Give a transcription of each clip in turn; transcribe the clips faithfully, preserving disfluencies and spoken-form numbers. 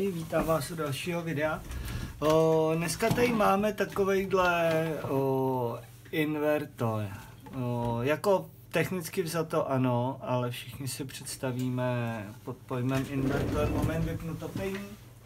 Ahoj, vítám vás u dalšího videa. O, dneska tady máme takovejhle o, invertor. O, jako technicky vzato ano, ale všichni si představíme pod pojmem invertor. Moment, vypnu topení.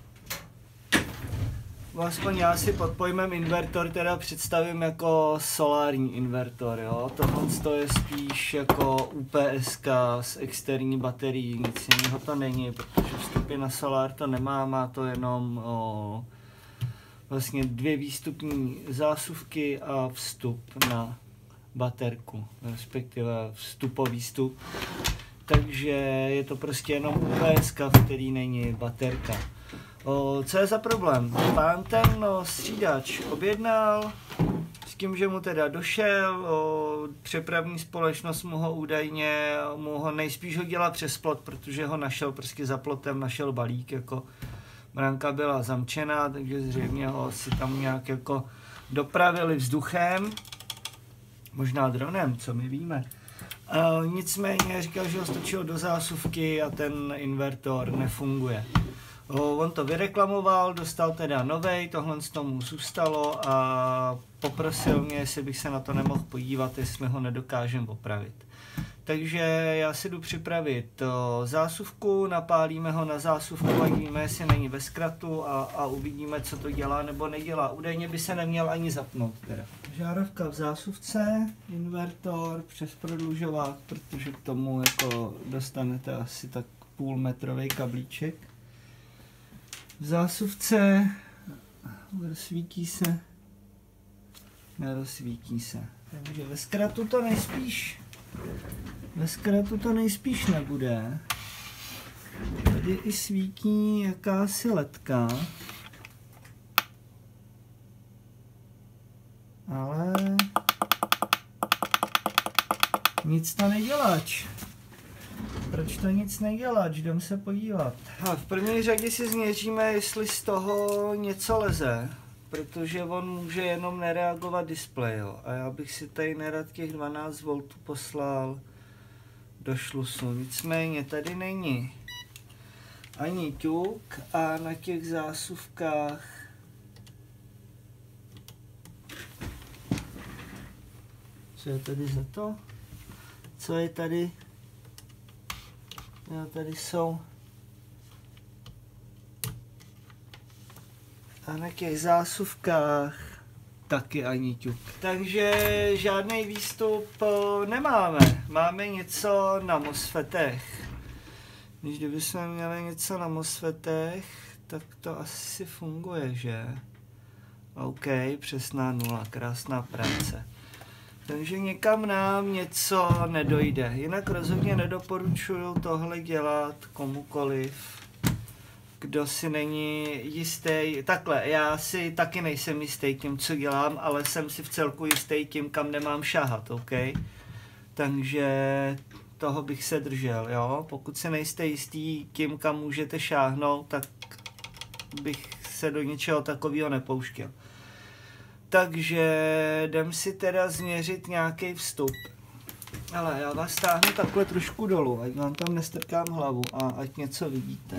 Aspoň já si pod pojmem invertor teda představím jako solární invertor, jo. Tohle je spíš jako U P S ka s externí baterií, nic jiného to není, protože vstupy na solár to nemá, má to jenom o, vlastně dvě výstupní zásuvky a vstup na baterku, respektive vstupový vstup. Takže je to prostě jenom U P S ka, v který není baterka. O, co je za problém? Pán ten no, střídač objednal, s tím, že mu teda došel, o, přepravní společnost mu ho údajně, mu ho nejspíš hodila přes plot, protože ho našel prostě za plotem, našel balík, jako branka byla zamčená, takže zřejmě ho si tam nějak jako dopravili vzduchem, možná dronem, co my víme. E, nicméně říkal, že ho stočil do zásuvky a ten invertor nefunguje. On to vyreklamoval, dostal teda novej, tohle z tomu zůstalo a poprosil mě, jestli bych se na to nemohl podívat, jestli ho nedokážeme opravit. Takže já si jdu připravit zásuvku, napálíme ho na zásuvku a víme, jestli není ve zkratu a, a uvidíme, co to dělá nebo nedělá. Údajně by se neměl ani zapnout teda. Žárovka v zásuvce, invertor přes prodlužovák, protože k tomu jako dostanete asi tak půlmetrový kablíček. V zásuvce rozsvítí se, nerozsvítí se, takže ve zkratu to nejspíš, ve zkratu to nejspíš nebude. Tady i svítí jakási ledka, ale nic to neděláč. Proč to nic nedělá? Jdem se podívat. A v první řadě si změříme, jestli z toho něco leze, protože on může jenom nereagovat displej, jo. A já bych si tady nerad těch dvanáct voltů poslal do šlusu. Nicméně tady není ani ťuk a na těch zásuvkách co je tady za to? Co je tady? Jo, tady jsou a na těch zásuvkách taky ani ťuk. Takže žádný výstup nemáme. Máme něco na MOSFETech. Když kdybychom měli něco na MOSFETech, tak to asi funguje, že? OK, přesná nula, krásná práce. Takže někam nám něco nedojde. Jinak rozhodně nedoporučuju tohle dělat komukoliv, kdo si není jistý. Takhle, já si taky nejsem jistý tím, co dělám, ale jsem si v celku jistý tím, kam nemám šahat, OK? Takže toho bych se držel, jo? Pokud se nejste jistý tím, kam můžete šáhnout, tak bych se do něčeho takového nepouštěl. Takže jdem si teda změřit nějaký vstup. Ale já vás stáhnu takhle trošku dolů, ať vám tam nestrkám hlavu a ať něco vidíte.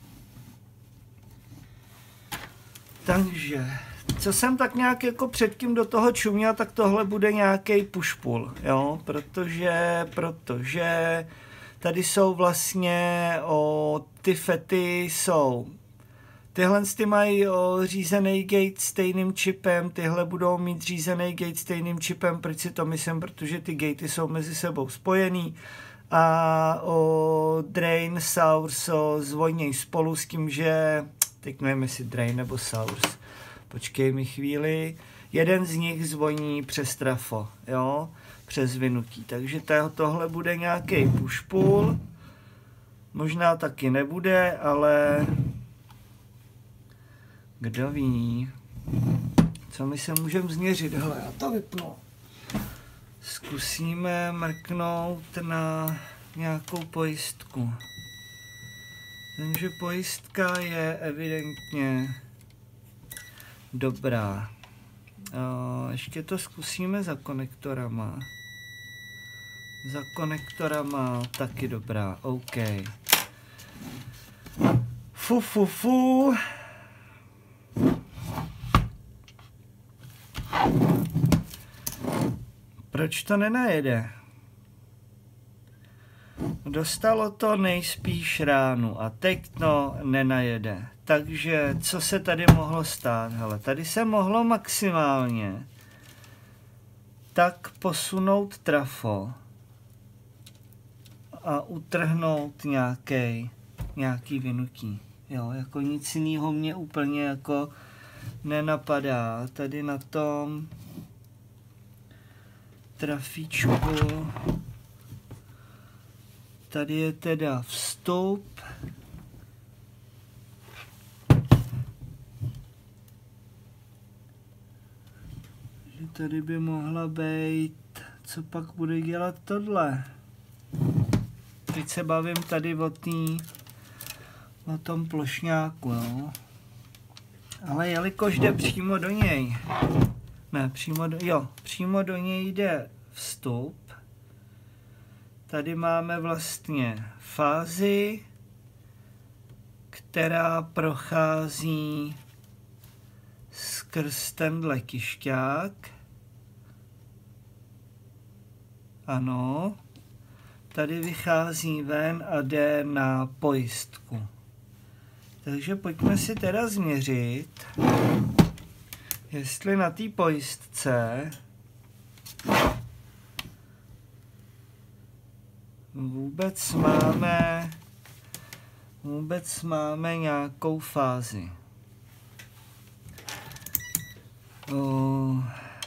Takže, co jsem tak nějak jako předtím do toho čuměl, tak tohle bude nějaký push-pull, jo, protože, protože tady jsou vlastně, o, ty fety jsou. Tyhle ty mají o, řízený gate stejným čipem, tyhle budou mít řízený gate stejným čipem, proč si to myslím, protože ty gatey jsou mezi sebou spojený a o, drain, source o, zvonějí spolu s tím, že, teď nevím jestli drain nebo source, počkej mi chvíli, jeden z nich zvoní přes trafo, jo, přes vynutí, takže tohle bude nějaký push-pull, možná taky nebude, ale kdo ví, co my se můžeme změřit. Hele, já to vypnu. Zkusíme mrknout na nějakou pojistku. Takže pojistka je evidentně dobrá. O, ještě to zkusíme za konektorama. Za konektorama taky dobrá, OK. Fu, fu, fu. Proč to nenajede? Dostalo to nejspíš ránu a teď to nenajede. Takže co se tady mohlo stát? Hele, tady se mohlo maximálně tak posunout trafo a utrhnout nějaký, nějaký vynutí. Jo, jako nic jiného mě úplně jako nenapadá. Tady na tom trafíčku tady je teda vstup. Že tady by mohla být, co pak bude dělat tohle. Teď se bavím tady o tý, o tom plošňáku, no. Ale jelikož jde přímo do něj, ne, přímo do, jo, přímo do něj jde vstup. Tady máme vlastně fázi, která prochází skrz tenhle kišťák. Ano. Tady vychází ven a jde na pojistku. Takže pojďme si teda změřit, jestli na té pojistce vůbec máme vůbec máme nějakou fázi. O,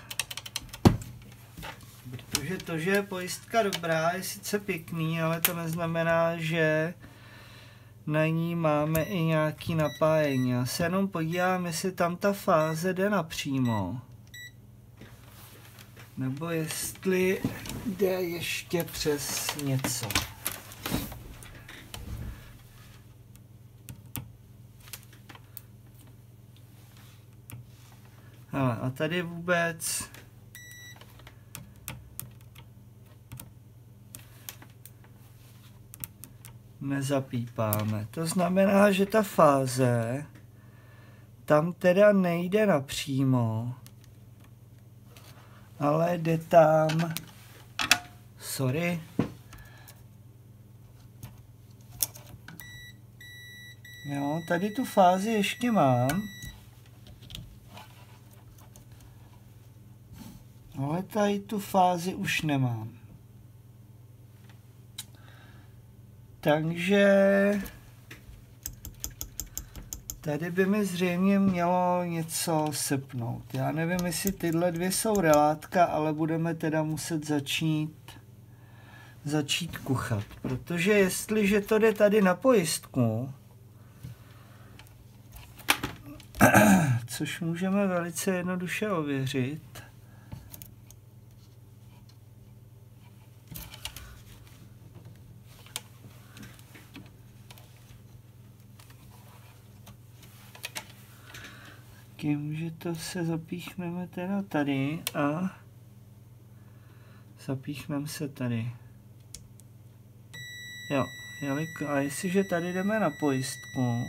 protože to, že je pojistka dobrá, je sice pěkný, ale to neznamená, že na ní máme i nějaký napájení. Já se jenom podívám, jestli tam ta fáze jde napřímo. Nebo jestli jde ještě přes něco. Hele, a tady vůbec nezapípáme. To znamená, že ta fáze tam teda nejde napřímo, ale jde tam, sorry, jo, tady tu fázi ještě mám, ale tady tu fázi už nemám. Takže tady by mi zřejmě mělo něco sepnout. Já nevím, jestli tyhle dvě jsou relátka, ale budeme teda muset začít začít kuchat. Protože jestliže to jde tady na pojistku, což můžeme velice jednoduše ověřit, tím, že to se zapíchneme teda tady a zapíchneme se tady. Jo, jeliko, a jestliže tady jdeme na pojistku,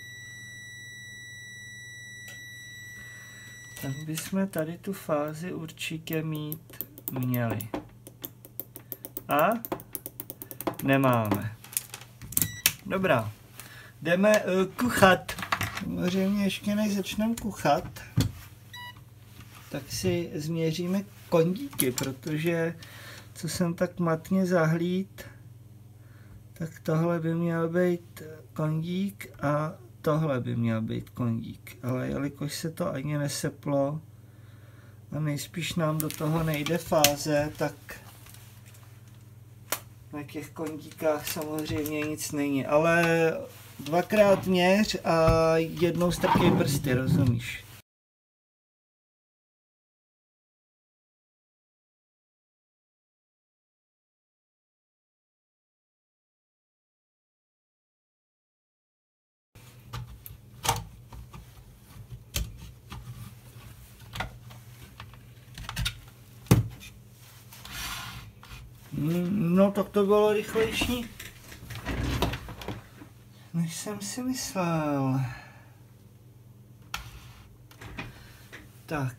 tak bychom tady tu fázi určitě mít měli. A nemáme. Dobrá, jdeme uh, kuchat. Samozřejmě ještě než začneme kuchat, tak si změříme kondíky, protože co jsem tak matně zahlíd, tak tohle by měl být kondík a tohle by měl být kondík. Ale jelikož se to ani neseplo a nejspíš nám do toho nejde fáze, tak na těch kondíkách samozřejmě nic není. Ale dvakrát měř a jednou strkej prsty, rozumíš? No tak to bylo rychlejší. než jsem si myslel. Tak.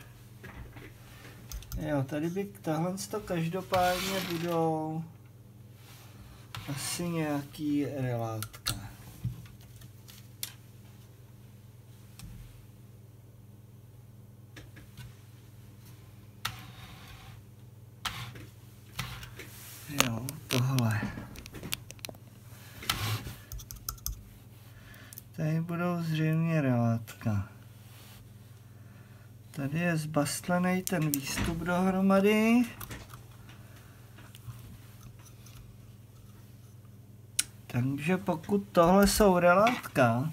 Jo, tady by tahle to každopádně budou asi nějaký relátka. Jo, tohle. Tady budou zřejmě relátka. Tady je zbastlený ten výstup dohromady. Takže pokud tohle jsou relátka,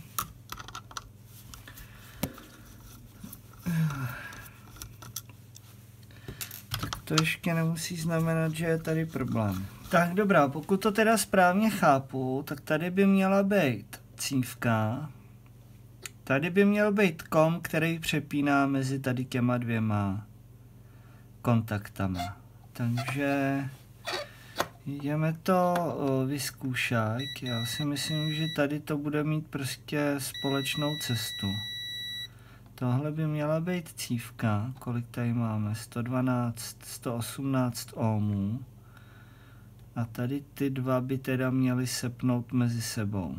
tak to ještě nemusí znamenat, že je tady problém. Tak dobrá, pokud to teda správně chápu, tak tady by měla být cívka. Tady by měl být kom, který přepíná mezi tady těma dvěma kontaktama. Takže jdeme to vyzkoušet. Já si myslím, že tady to bude mít prostě společnou cestu. Tohle by měla být cívka. Kolik tady máme? sto dvanáct, sto osmnáct ohmů. A tady ty dva by teda měly sepnout mezi sebou.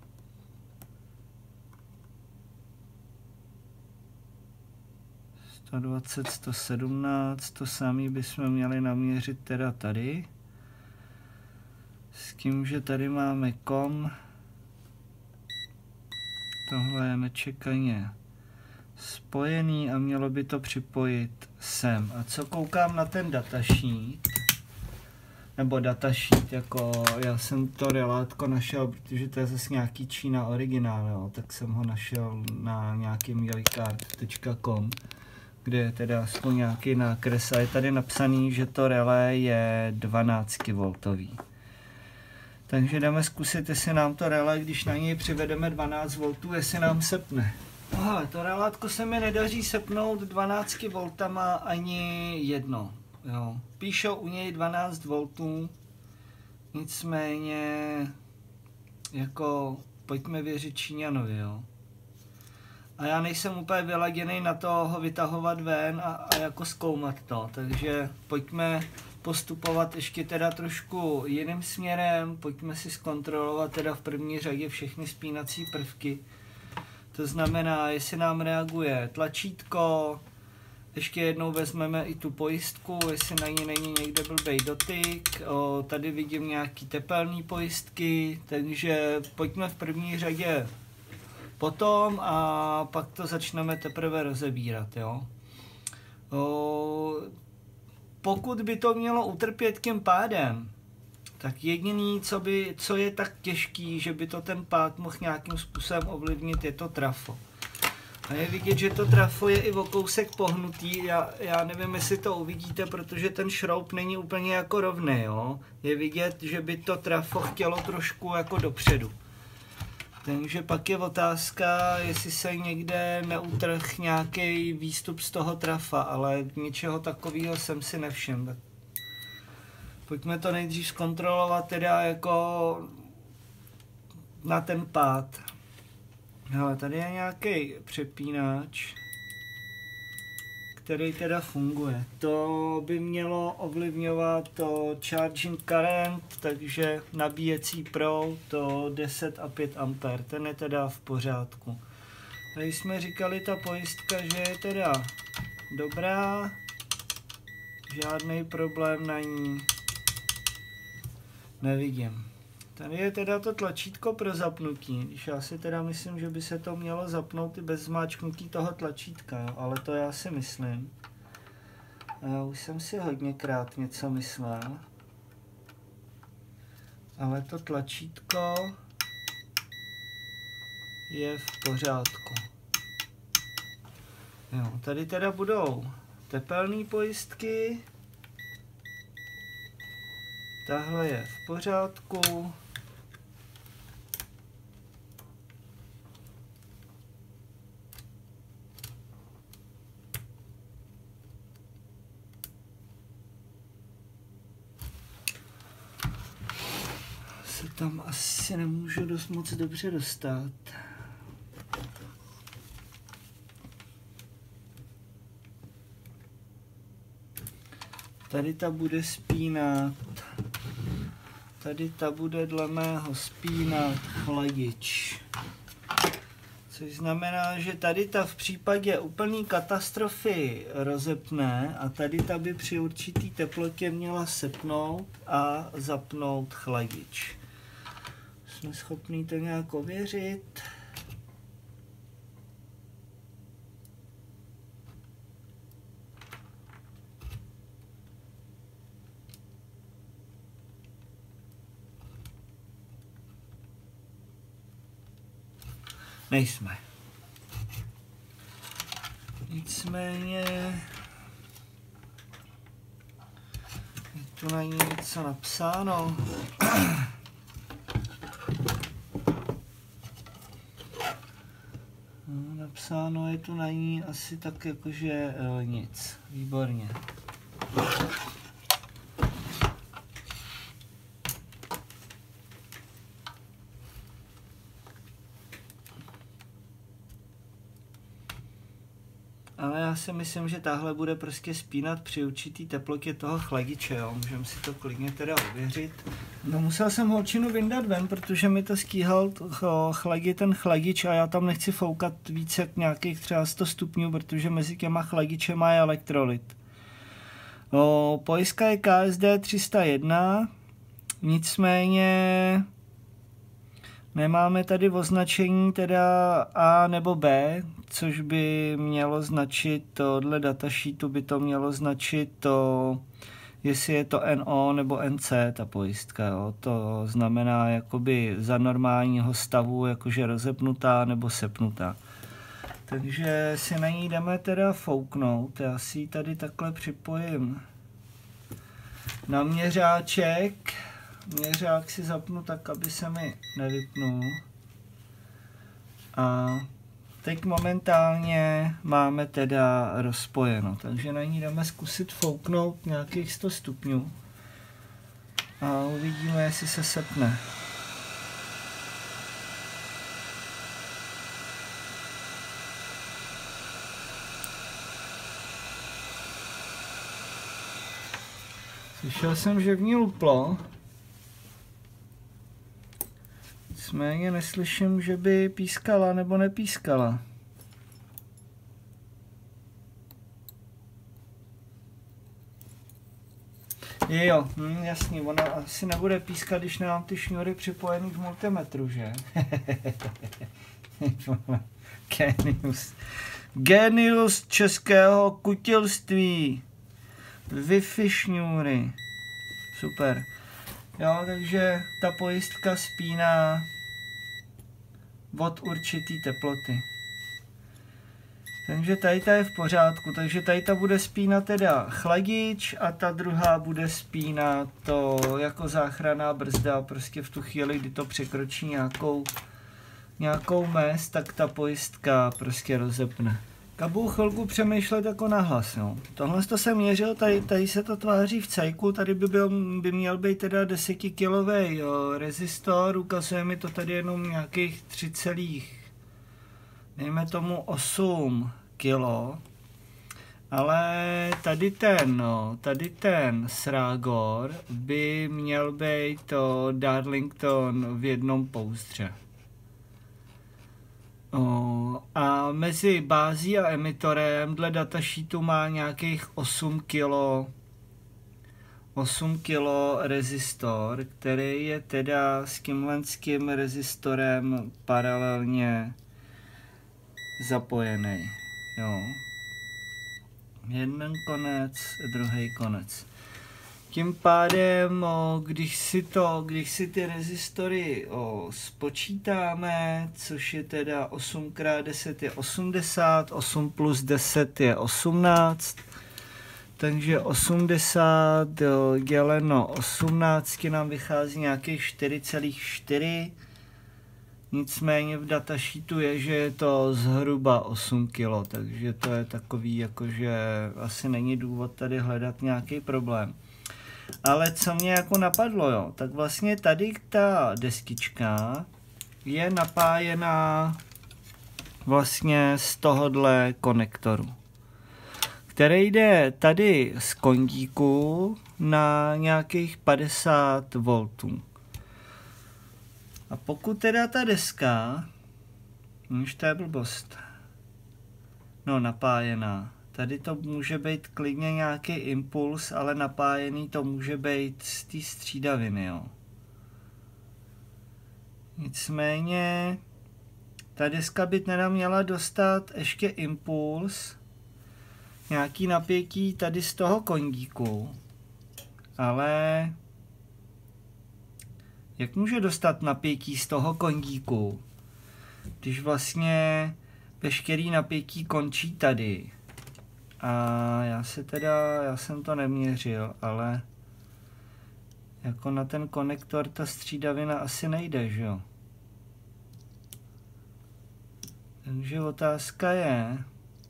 sto dvacet, sto sedmnáct, to samý bychom měli naměřit teda tady. S tím, že tady máme kom. Tohle je nečekaně spojený a mělo by to připojit sem. A co koukám na ten datasheet, nebo datasheet, jako já jsem to relátko našel, protože to je zase nějaký Čína originál, jo, tak jsem ho našel na nějakým yellycard tečka com, kde je teda aspoň nějaký nákres a je tady napsaný, že to relé je dvanáct voltový. Takže jdeme zkusit, jestli nám to relé, když na něj přivedeme dvanáct voltů, jestli nám sepne. Aha, to relátko se mi nedaří sepnout dvanáct voltama ani jedno. Jo. Píšou u něj dvanáct voltů, nicméně jako pojďme věřit Číňanovi, jo. A já nejsem úplně vyladěný na to ho vytahovat ven a, a jako zkoumat to, takže pojďme postupovat ještě teda trošku jiným směrem, pojďme si zkontrolovat teda v první řadě všechny spínací prvky. To znamená, jestli nám reaguje tlačítko, ještě jednou vezmeme i tu pojistku, jestli na ní není někde blbej dotyk, o, tady vidím nějaký tepelný pojistky, takže pojďme v první řadě potom a pak to začneme teprve rozebírat, jo. O, pokud by to mělo utrpět tím pádem, tak jediný, co, by, co je tak těžký, že by to ten pád mohl nějakým způsobem ovlivnit, je to trafo. A je vidět, že to trafo je i o kousek pohnutý, já, já nevím, jestli to uvidíte, protože ten šroub není úplně jako rovný, jo. Je vidět, že by to trafo chtělo trošku jako dopředu. Takže pak je otázka, jestli se někde neutrh nějaký výstup z toho trafa, ale ničeho takového jsem si nevšiml. Pojďme to nejdřív zkontrolovat teda jako na ten pád. Hele, tady je nějaký přepínač, který teda funguje. To by mělo ovlivňovat to charging current, takže nabíjecí proud, to deset a pět ampér, ten je teda v pořádku. Tady jsme říkali ta pojistka, že je teda dobrá, žádný problém na ní nevidím. Tady je teda to tlačítko pro zapnutí, když já si teda myslím, že by se to mělo zapnout i bez zmáčknutí toho tlačítka, jo? Ale to já si myslím. A já už jsem si hodněkrát něco myslel. Ale to tlačítko je v pořádku. Jo, tady teda budou tepelné pojistky. Tahle je v pořádku. tam asi nemůžu dost moc dobře dostat. Tady ta bude spínat. Tady ta bude dle mého spínat chladič. Což znamená, že tady ta v případě úplné katastrofy rozepne a tady ta by při určitý teplotě měla sepnout a zapnout chladič. Jsme schopni to nějak ověřit. Nejsme. Nicméně je tu na ní něco napsáno. No, napsáno je tu na ní asi tak jakože e, nic. Výborně. Ale já si myslím, že tahle bude prostě spínat při určitý teplotě toho chladiče, jo. Můžeme si to klidně teda ověřit. No musel jsem holčinu vyndat ven, protože mi to skýhal chladit ten chladič a já tam nechci foukat víc jak nějakých třeba sto stupňů, protože mezi těma chladičema je elektrolyt. O, pojistka je K S D tři sta jedna, nicméně nemáme tady označení teda A nebo B, což by mělo značit, tohle datasheetu by to mělo značit to, jestli je to N O nebo N C ta pojistka, jo. To znamená jakoby za normálního stavu, jakože rozepnutá nebo sepnutá. Takže si na ní jdeme teda fouknout, já si ji tady takhle připojím na měřáček. Měřák si zapnu tak, aby se mi nevypnul. A teď momentálně máme teda rozpojeno, takže na ní jdeme zkusit fouknout nějakých sto stupňů a uvidíme, jestli se sepne. Slyšel jsem, že v ní luplo. Nicméně neslyším, že by pískala nebo nepískala. Jo, hm, jasný, ona asi nebude pískat, když nemám ty šňůry připojený k multimetru, že? Genius. Genius českého kutilství. Wi-Fi šňůry. Super. Jo, takže ta pojistka spíná od určitý teploty. Takže tady ta je v pořádku, takže tady ta bude spínat teda chladič a ta druhá bude spínat to jako záchranná brzda, prostě v tu chvíli, kdy to překročí nějakou, nějakou mez, tak ta pojistka prostě rozepne. A budu chvilku přemýšlet jako nahlas, no. Tohle to jsem měřil, tady, tady se to tváří v cajku, tady by, byl, by měl být teda desetikilový rezistor, ukazuje mi to tady jenom nějakých tři celých, dejme tomu osm kilo, ale tady ten, no, tady ten Sragor by měl být to Darlington v jednom pouzdře. O, a mezi bází a emitorem dle datasheetu má nějakých osm kilo osm kilo rezistor, který je teda s tímhlenským rezistorem paralelně zapojený. Jo. Jeden konec, druhý konec. Tím pádem, o, když, si to, když si ty rezistory o, spočítáme, což je teda osm krát deset je osmdesát, osm plus deset je osmnáct, takže osmdesát děleno osmnáct nám vychází nějakých čtyři celá čtyři, nicméně v datasheetu je, že je to zhruba osm kilo, takže to je takový, jakože asi není důvod tady hledat nějaký problém. Ale co mě jako napadlo, jo, tak vlastně tady ta deskička je napájená vlastně z tohohle konektoru, který jde tady z kondíku na nějakých padesát voltů. A pokud teda ta deska, už to je blbost, no napájená, tady to může být klidně nějaký impuls, ale napájený to může být z té střídaviny, jo. Nicméně ta deska by teda měla dostat ještě impuls, nějaký napětí tady z toho kondíku, ale jak může dostat napětí z toho kondíku, když vlastně veškerý napětí končí tady? A já se teda, já jsem to neměřil, ale jako na ten konektor ta střídavina asi nejde, že jo? Takže otázka je,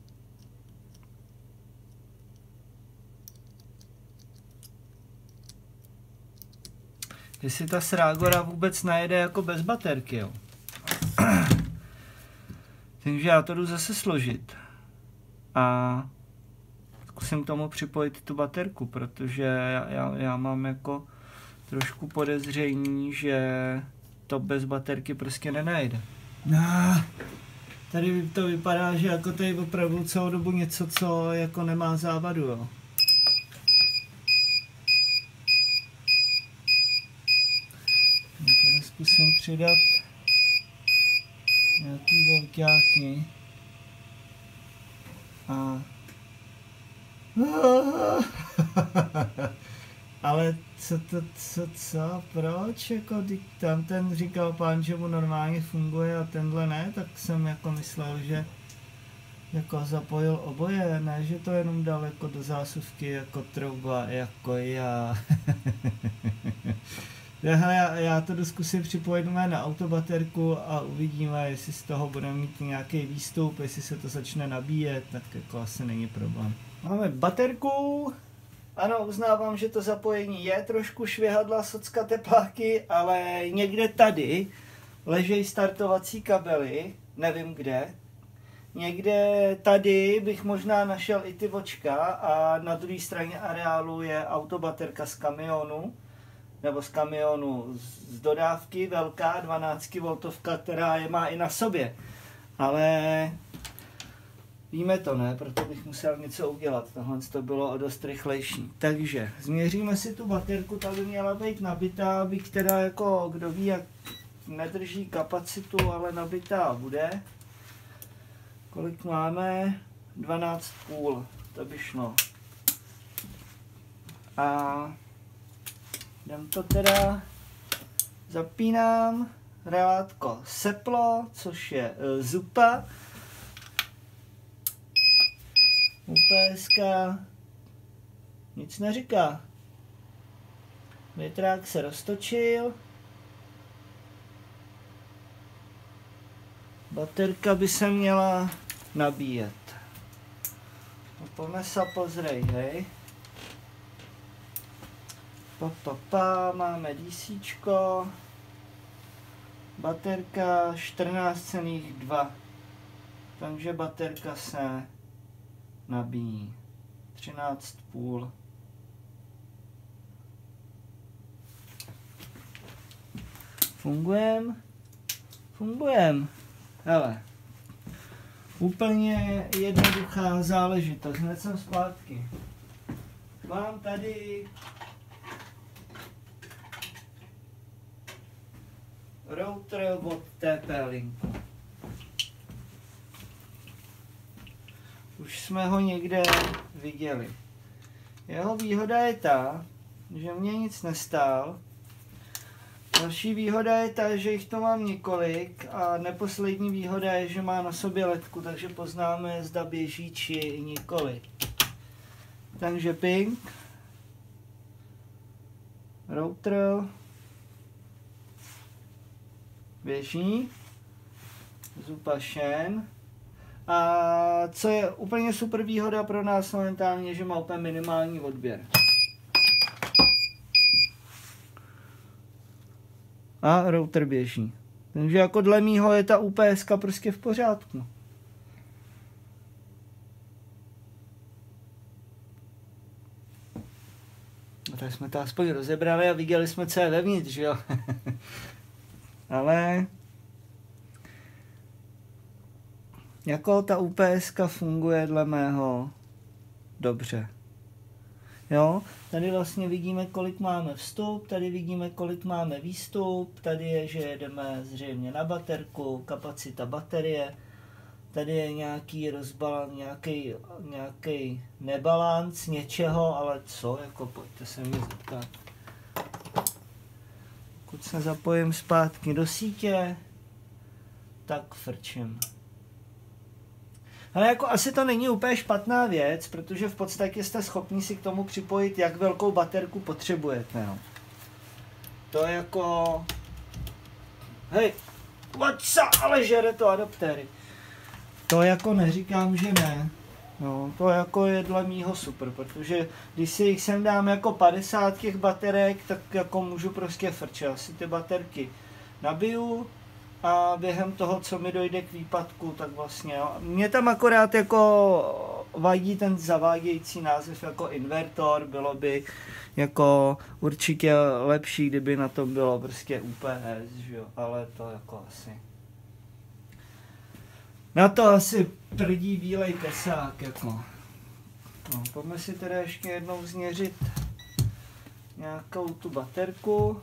jestli ta Sragora vůbec najede jako bez baterky, jo. Takže já to jdu zase složit. A zkusím k tomu připojit tu baterku, protože já, já, já mám jako trošku podezření, že to bez baterky prostě nenajde. No, tady to vypadá, že jako tady opravdu celou dobu něco, co jako nemá závadu, jo. Tady zkusím přidat nějaký volťáky. A ale co to, co, co, proč, jako tam ten říkal pán, že mu normálně funguje a tenhle ne, tak jsem jako myslel, že jako zapojil oboje, ne, že to jenom dal jako do zásuvky jako trouba, jako já. Já, já to zkusím připojit na autobaterku a uvidíme, jestli z toho budeme mít nějaký výstup, jestli se to začne nabíjet, tak jako asi není problém. Máme baterku, ano, uznávám, že to zapojení je trošku švihadla, socka, tepláky, ale někde tady ležejí startovací kabely, nevím kde. Někde tady bych možná našel i ty vočka a na druhé straně areálu je autobaterka z kamionu, nebo z kamionu z dodávky, velká dvanáct voltovka, která je má i na sobě. Ale víme to, ne? Proto bych musel něco udělat. Tohle to bylo o dost rychlejší. Takže změříme si tu baterku, ta by měla být nabitá, aby která jako, kdo ví, jak nedrží kapacitu, ale nabitá bude. Kolik máme? dvanáct celá pět, to by šlo. A jdem to teda, zapínám, relátko seplo, což je e, zupa, UPSka, nic neříká, větrák se roztočil, baterka by se měla nabíjet, pomesa pozrej, hej. Pa, pa, pa, máme DCčko, baterka čtrnáct celá dva, takže baterka se nabíjí, třináct celá pět. Fungujem? Fungujem. Hele, úplně jednoduchá záležitost, hned jsem zpátky. Mám tady router od T P-Linku. Už jsme ho někde viděli. Jeho výhoda je ta, že mě nic nestál. Další výhoda je ta, že jich to mám několik a neposlední výhoda je, že má na sobě ledku, takže poznáme, zda běží či nikoli. Takže ping, router, běží, zupa šen. A co je úplně super výhoda pro nás momentálně, že má úplně minimální odběr. A router běží. Takže jako dle mýho je ta U P S ka prostě v pořádku. No tak jsme to aspoň rozebrali a viděli jsme, co je vevnitř, že jo? Ale jako ta U P S ka funguje dle mého dobře. Jo, tady vlastně vidíme, kolik máme vstup, tady vidíme, kolik máme výstup, tady je, že jedeme zřejmě na baterku, kapacita baterie, tady je nějaký rozbalan, nějaký, nějaký nebalans něčeho, ale co, jako pojďte se mě zeptat. Pokud se zapojím zpátky do sítě, tak frčím. Ale jako asi to není úplně špatná věc, protože v podstatě jste schopni si k tomu připojit, jak velkou baterku potřebujete. No. To je jako... Hej, what's up, ale žere to adaptéry. To jako neříkám, že ne. No, to jako je dle mýho super, protože když si jich sem dám jako padesát těch baterek, tak jako můžu prostě frčet. Asi ty baterky nabiju a během toho, co mi dojde k výpadku, tak vlastně, jo. Mě tam akorát jako vadí ten zavádějící název jako invertor, bylo by jako určitě lepší, kdyby na tom bylo prostě U P S, že jo, ale to jako asi. Na to asi prdí bílej tesák, jako. No, pojďme si teda ještě jednou změřit nějakou tu baterku.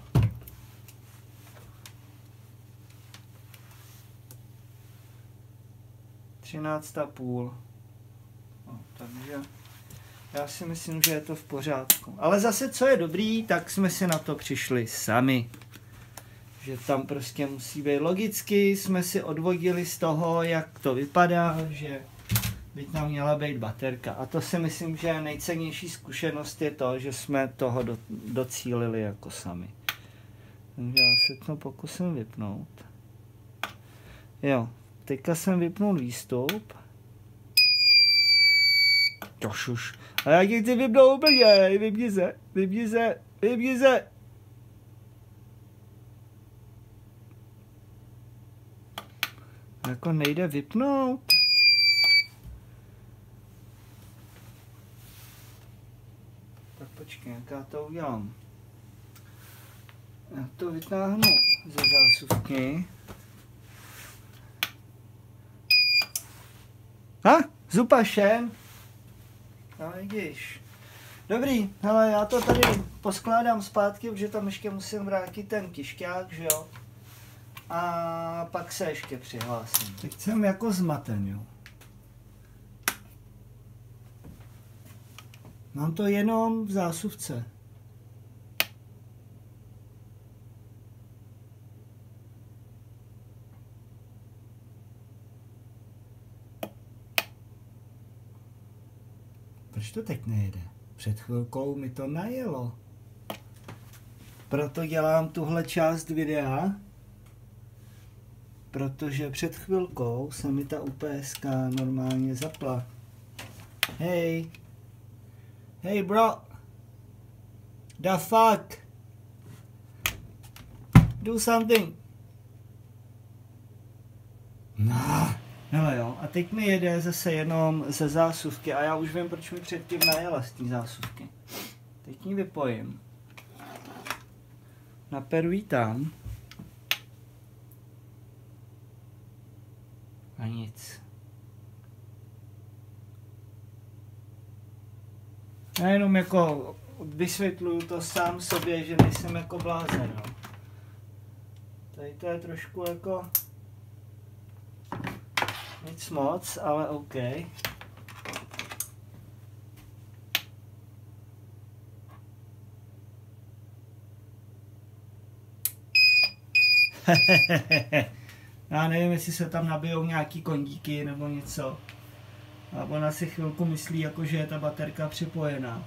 třináct a půl. No, takže já si myslím, že je to v pořádku. Ale zase, co je dobrý, tak jsme si na to přišli sami. Že tam prostě musí být logicky, jsme si odvodili z toho, jak to vypadá, že by tam měla být baterka. A to si myslím, že nejcennější zkušenost je to, že jsme toho do, docílili jako sami. Takže já se to pokusím vypnout. Jo, teďka jsem vypnul výstup. Tož a já ti chci vypnout úplně, vypni se, vypni se, vypni se. Jako nejde vypnout. Tak počkej, jak já to udělám. Já to vytáhnu ze zásuvky. Ha? Zupašen? No vidíš. Dobrý, hele, já to tady poskládám zpátky, protože tam ještě musím vrátit ten kišťák, že jo? A pak se ještě přihlásím. Teď jsem jako zmaten, jo. Mám to jenom v zásuvce. Proč to teď nejde? Před chvilkou mi to najelo. Proto dělám tuhle část videa. Protože před chvilkou se mi ta U P S ka normálně zapla. Hej. Hej bro. The fuck. Do something. No. Hele jo, a teď mi jede zase jenom ze zásuvky a já už vím, proč mi předtím najela z té zásuvky. Teď ji vypojím. Naperu ji tam. A nic. Já jenom jako vysvětluju to sám sobě, že nejsem jako blázen, no. Tady to je trošku jako nic moc, ale OK. Já nevím, jestli se tam nabijou nějaký kondíky nebo něco. A ona si chvilku myslí, jako, že je ta baterka připojená.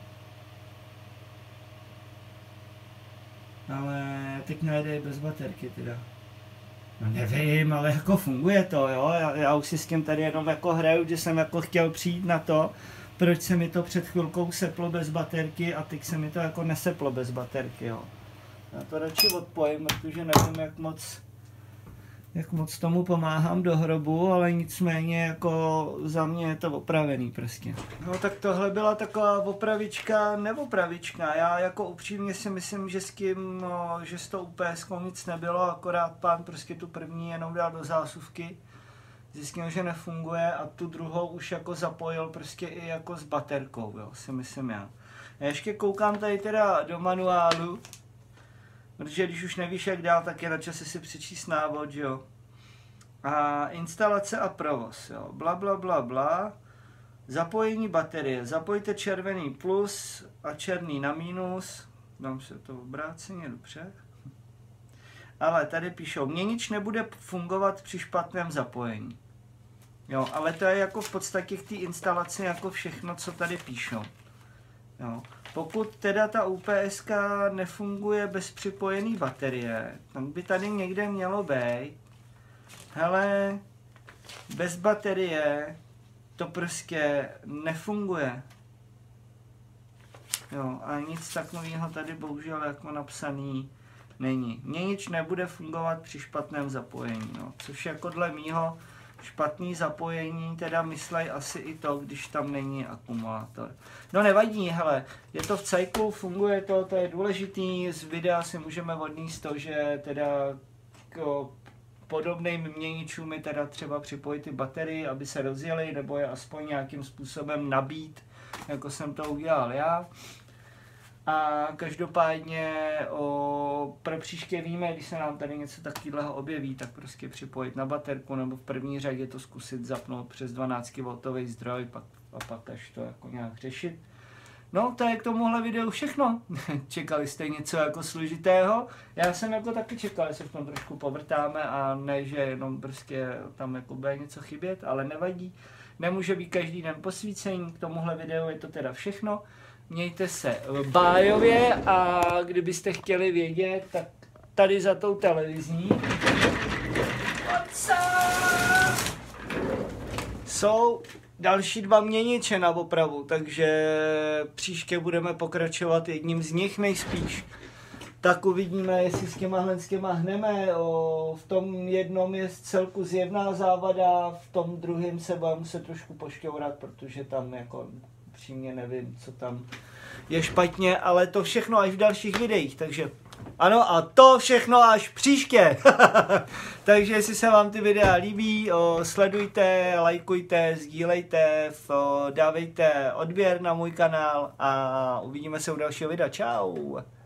Ale teď najde i bez baterky teda. No nevím, ale jako funguje to, jo. Já, já už si s tím tady jenom jako hraju, že jsem jako chtěl přijít na to, proč se mi to před chvilkou seplo bez baterky a teď se mi to jako neseplo bez baterky, jo. Já to radši odpojím, protože nevím, jak moc, jak moc tomu pomáhám do hrobu, ale nicméně jako za mě je to opravený prostě. No tak tohle byla taková opravička, neopravička. Já jako upřímně si myslím, že s kým, no, že s tou U P S kou nic nebylo, akorát pán prostě tu první jenom dal do zásuvky. Zjistil, že nefunguje a tu druhou už jako zapojil prostě i jako s baterkou, jo, si myslím já. Já ještě koukám tady teda do manuálu, protože když už nevíš jak dál, tak je na čase si přečíst návod, jo. A instalace a provoz, jo, bla bla bla bla. Zapojení baterie, zapojte červený plus a černý na minus, dám se to obráceně, dobře. Ale tady píšou, měnič nebude fungovat při špatném zapojení. Jo, ale to je jako v podstatě k té instalaci jako všechno, co tady píšou. Jo. Pokud teda ta U P S ka nefunguje bez připojené baterie, tak by tady někde mělo být. Hele, bez baterie to prostě nefunguje. Jo, a nic takového tady bohužel jako napsaný není. Měnič nebude fungovat při špatném zapojení, no. Což jako dle mýho špatný zapojení, teda myslej asi i to, když tam není akumulátor. No nevadí, hele, je to v cyklu, funguje to, to je důležitý, z videa si můžeme odníst to, že teda k podobným měničům je teda třeba připojit ty baterie, aby se rozjeli, nebo je aspoň nějakým způsobem nabít, jako jsem to udělal já. A každopádně o, pro příště víme, když se nám tady něco takového objeví, tak prostě připojit na baterku nebo v první řadě to zkusit zapnout přes dvanáct voltový zdroj pak, a pak až to jako nějak řešit. No, to je k tomuhle videu všechno. Čekali jste něco jako složitého? Já jsem jako taky čekal, že se v tom trošku povrtáme a ne, že jenom prostě tam jako bude něco chybět, ale nevadí. Nemůže být každý den posvícení, k tomuhle videu je to teda všechno. Mějte se bájově a kdybyste chtěli vědět, tak tady za tou televizní jsou další dva měniče na opravu, takže příště budeme pokračovat jedním z nich nejspíš. Tak uvidíme, jestli s těma s těma hneme. O, v tom jednom je celku zjevná závada, v tom druhém se budeme muset trošku pošťourat, protože tam jako přímě nevím, co tam je špatně, ale to všechno až v dalších videích, takže ano a to všechno až příště. Takže jestli se vám ty videa líbí, o, sledujte, lajkujte, sdílejte, o, dávejte odběr na můj kanál a uvidíme se u dalšího videa. Čau.